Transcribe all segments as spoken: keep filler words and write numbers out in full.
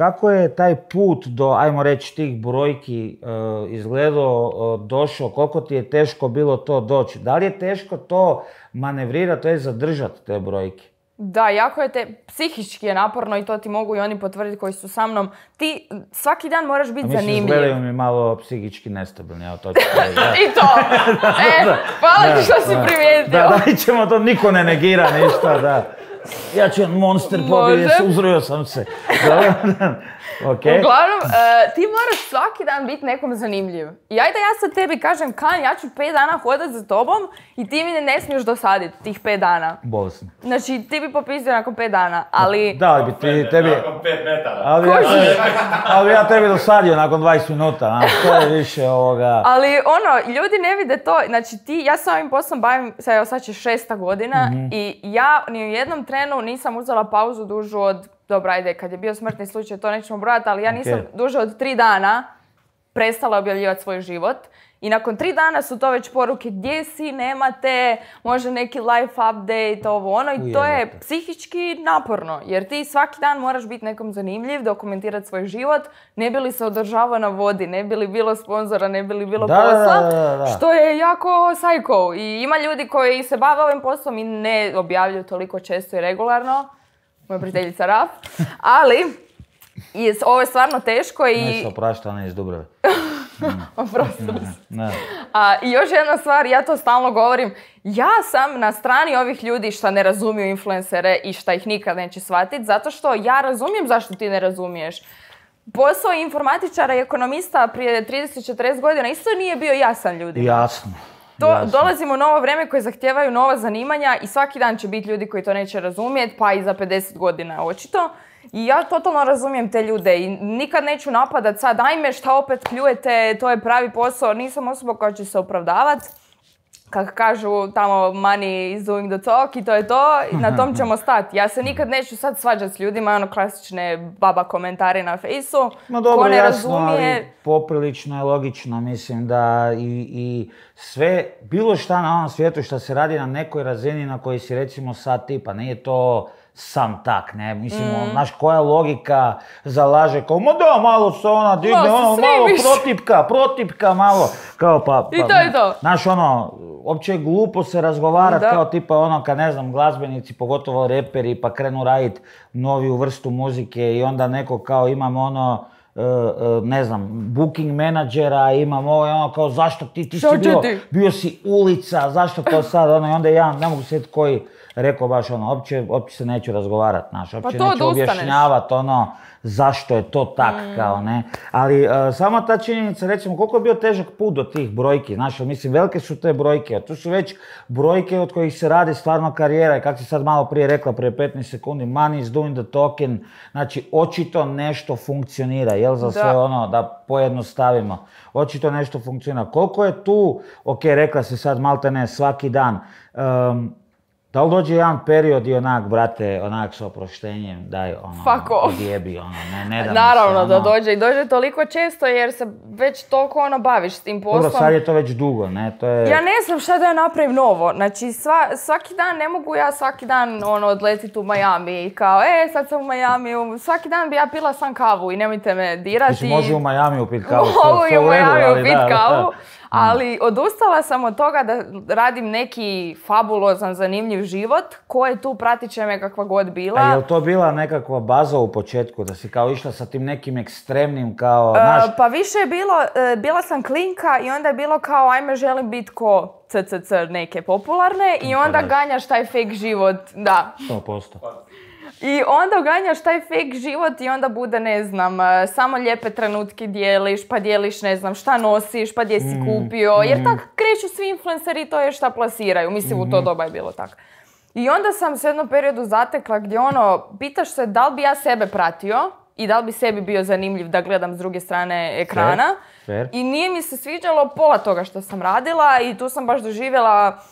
kako je taj put do, ajmo reći, tih brojki uh, izgledao, uh, došao, koliko ti je teško bilo to doći? Da li je teško to manevrirati, to je zadržati te brojke? Da, jako je te, psihički je naporno i to ti mogu i oni potvrditi koji su sa mnom. Ti svaki dan moraš biti mislim, zanimljiv. Mislim, izgledaju mi malo psihički nestabilni, evo to ću reći. I to! E, hvala ti što si primijetio. Da, da, ćemo to, niko ne negira ništa, da. Ja ću jedan monster pobjede, uzrojio sam se. Okay. Uglavnom, uh, ti moraš svaki dan biti nekom zanimljiv. I ajde ja sad tebi kažem, Kan, ja ću pet dana hodat za tobom i ti mi ne, ne smiješ dosaditi tih pet dana. Bolesno. Znači, ti bi popizdio nakon pet dana, ali... Da, ali bi ti, tebi... Nakon pet metara. Ali ja, ali ja tebi dosadio nakon dvadeset minuta, znaš, to je više ovoga... Ali ono, ljudi ne vide to, znači ti, ja se ovim poslom bavim, sad, evo, sad će šesta godina mm-hmm. i ja ni u jednom trenu nisam uzela pauzu dužu od... Dobro, ajde, kad je bio smrtni slučaj, to nećemo brojati, ali ja nisam okay. duže od tri dana prestala objavljivati svoj život. I nakon tri dana su to već poruke gdje si, nema te, može neki life update, ovo ono. I Ujevate. To je psihički naporno, jer ti svaki dan moraš biti nekom zanimljiv, dokumentirati svoj život, ne bi li se održavao na vodi, ne bi li bilo sponzora, ne bi li bilo da, posla, da, da, da. što je jako psycho. I ima ljudi koji se bave ovim poslom i ne objavljuju toliko često i regularno. Moja prijateljica Raf, ali je, ovo je stvarno teško i... Ne se oprašta, ona je iz Dubrave. Oprostila se. A, I još jedna stvar, ja to stalno govorim, ja sam na strani ovih ljudi šta ne razumiju influencere i šta ih nikad neće shvatiti, zato što ja razumijem zašto ti ne razumiješ. Posao informatičara i ekonomista prije trideset do četrdeset godina isto nije bio jasan ljudima. Jasno. To, dolazimo u novo vrijeme koje zahtijevaju nova zanimanja i svaki dan će biti ljudi koji to neće razumjeti, pa i za pedeset godina očito. I ja totalno razumijem te ljude i nikad neću napadat sad, ajme šta opet pljujete, to je pravi posao, nisam osoba koja će se opravdavati. Kako kažu tamo money is doing the talk i to je to, i na tom ćemo stati. Ja se nikad neću sad svađati s ljudima, ono klasične baba komentari na fejsu. No dobro, ne jasno, razumije... ali poprilično je logično, mislim da i, i sve, bilo šta na ovom svijetu što se radi na nekoj razini na kojoj si recimo sad tipa, nije to sam tak, ne, mislim, mm. znaš koja logika zalaže, kao, ma da, malo se ona digne, no, ono, malo protipka, protipka, malo, kao pa, pa i to je to. Znaš, ono, uopće je glupo se razgovarati, kao tipa ono, kad ne znam, glazbenici, pogotovo reperi, pa krenu raditi noviju vrstu muzike i onda neko kao imamo ono, Uh, uh, ne znam, booking menadžera, imam ovo, ono kao zašto ti, ti si bio, bio si ulica, zašto to sad, ono, i onda ja ne mogu sjetiti koji rekao baš ono, uopće, uopće se neću razgovarati, znaš, uopće pa neću objašnjavati ono, zašto je to tak, mm. kao ne. Ali uh, sama ta činjenica, recimo, koliko je bio težak put do tih brojki, znaš, mislim, velike su te brojke, a tu su već brojke od kojih se radi stvarno karijera i kako si sad malo prije rekla, prije petnaest sekundi, money is doing the talking, znači, očito nešto funkcionira, jel, za da. Sve ono, da pojednostavimo, očito nešto funkcionira. Koliko je tu, ok, rekla si sad malte ne, svaki dan, um, da li dođe jedan period i onak, brate, onak s oproštenjem, daj, ono, odjebi, ono, ne, ne da naravno se, da ono... dođe i dođe toliko često jer se već toliko ono baviš s tim poslom. Dobro, sad je to već dugo, ne, to je... Ja ne znam šta da ja napravim novo, znači sva, svaki dan ne mogu ja svaki dan ono odletiti u Miami i kao, e, sad sam u Miami, svaki dan bi ja pila sam kavu i nemojte me dirati. Znači, može u Miami upit kavu, mogu i u Miami upit kavu. Da. Ali odustala sam od toga da radim neki fabulozan, zanimljiv život, koje tu pratit će me kakva god bila. A je li to bila nekakva baza u početku, da si kao išla sa tim nekim ekstremnim kao, znaš... Uh, pa više je bilo, uh, bila sam klinka i onda je bilo kao, ajme želim biti ko C C C neke popularne i onda ganjaš taj fake život, da. sto posto. I onda ganjaš taj fake život i onda bude, ne znam, samo lijepe trenutke dijeliš, pa dijeliš, ne znam, šta nosiš, pa gdje si mm, kupio, jer mm. tako kreću svi influenceri, to je šta plasiraju, mislim mm. u to doba je bilo tako. I onda sam se u jednom periodu zatekla gdje ono, pitaš se da li bi ja sebe pratio i da li bi sebi bio zanimljiv da gledam s druge strane ekrana. Fair. Fair. I nije mi se sviđalo pola toga što sam radila i tu sam baš doživjela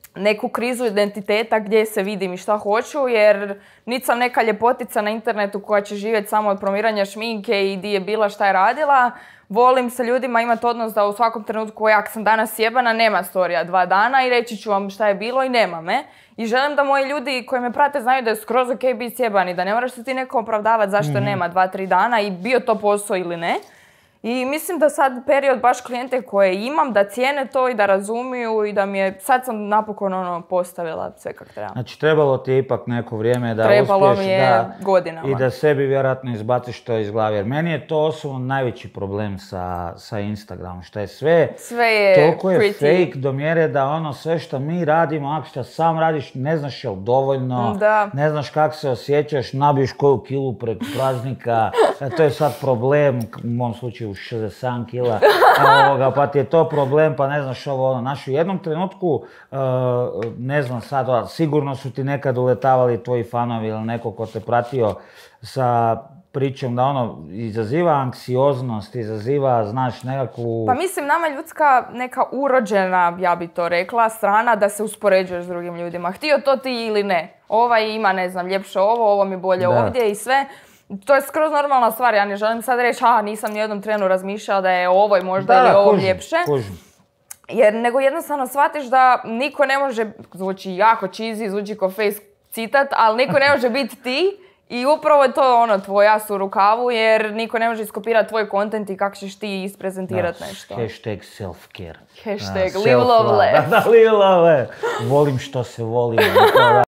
neku krizu identiteta gdje se vidim i šta hoću, jer niti sam neka ljepotica na internetu koja će živjeti samo od promoviranja šminke i di je bila, šta je radila. Volim sa ljudima imati odnos da u svakom trenutku, jak sam danas sjebana, nema storija dva dana i reći ću vam šta je bilo i nema me. I želim da moji ljudi koji me prate znaju da je skroz ok biti sjebani, da ne moraš se ti neko opravdavati zašto mm-hmm. nema dva, tri dana i bio to posao ili ne. I mislim da sad period baš klijente koje imam, da cijene to i da razumiju i da mi je, sad sam napokon ono postavila sve kak treba. Znači trebalo ti je ipak neko vrijeme da trebalo uspješ mi je da, godinama. I da sebi vjerojatno izbaciš to iz glave. Jer meni je to osobno najveći problem sa, sa Instagramom, što je sve, sve je toliko je pretty. fake do mjere da ono sve što mi radimo, ako što sam radiš, ne znaš jel dovoljno, da. ne znaš kako se osjećaš, nabiješ koju kilu preko praznika, to je sad problem, u mom slučaju šezdeset sedam kila, ovoga, pa ti je to problem, pa ne znaš ovo ono. Znaš, u jednom trenutku, uh, ne znam sad, sigurno su ti nekad uletavali tvoji fanovi ili neko ko te pratio sa pričom da ono izaziva anksioznost, izaziva, znaš, nekakvu... Pa mislim, nama je ljudska neka urođena, ja bi to rekla, strana da se uspoređuješ s drugim ljudima. Htio to ti ili ne. Ovaj ima, ne znam, ljepše ovo, ovo mi bolje da. Ovdje i sve. To je skroz normalna stvar, ja ne želim sad reći, a nisam ni jednom trenu razmišljala da je ovoj možda da, ili ovom kužim, ljepše. Kužim. Jer nego jednostavno shvatiš da niko ne može, zvuči jako cheesy, zvuči ko face citat, ali niko ne može biti ti i upravo je to ono tvoja su u rukavu jer niko ne može iskopirati tvoj kontent i kako ćeš ti isprezentirati nešto. Hashtag self-care. Hashtag live love laugh. Da, live love laugh. Volim što se volim.